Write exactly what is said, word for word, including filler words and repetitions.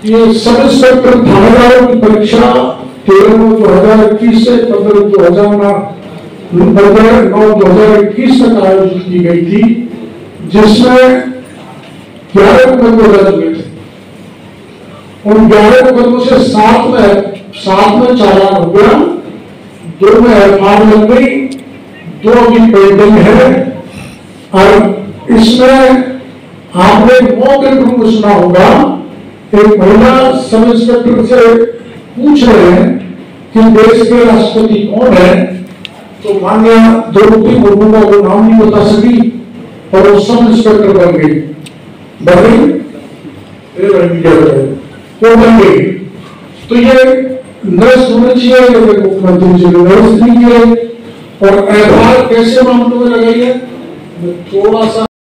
ये sub inspector थानेदारों की परीक्षा तेरह नौ दो हजार इक्कीस से पंद्रह दो हजार पंद्रह नौ दो हजार इक्कीस तक आयोजित की गई थी, जिसमें ग्यारह मुकदमे दर्ज हुए थे। उन ग्यारह मुकदमों से सात में सात में चालान हो गया, दो में एफ आई आर लग गई, दो अभी पेंडिंग है। और इसमें आपने मौके पर सुना होगा, एक महिला सब इंस्पेक्टर से पूछ रहे हैं कि देश के राष्ट्रपति कौन है, तो माननीय द्रौपदी मुर्मू का वो नाम नहीं बता सकी और वो सब इंस्पेक्टर बन गई बन गई वो बन गई। तो ये नर्स होना चाहिए, मुख्यमंत्री जी ने नर्स नहीं किए। और एफ आई आर कैसे मामलों में लगाई है, थोड़ा सा